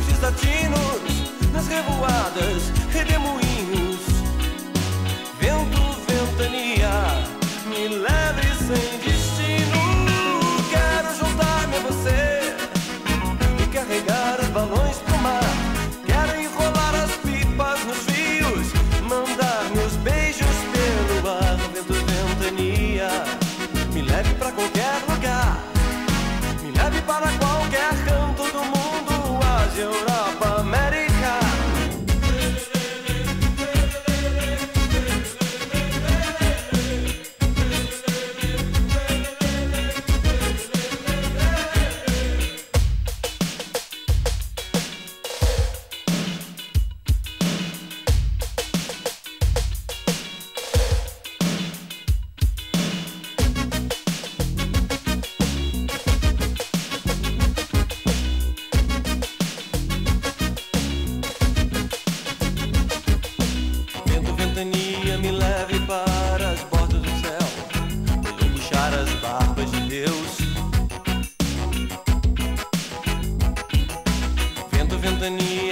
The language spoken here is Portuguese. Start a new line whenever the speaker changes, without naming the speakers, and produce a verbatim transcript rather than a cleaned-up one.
nos desatinos, nas revoadas, redemoinhos. Vento, ventania, me leve sem destino. Quero juntar-me a você e carregar os balões pro mar. Quero enrolar as pipas nos fios, mandar meus beijos pelo ar. Vento, ventania, me leve pra qualquer lugar, me leve para qualquer canto do mundo, Ásia, Europa, América. Me leve para as bordas do céu, vou puxar as barbas de Deus. Vento, ventania,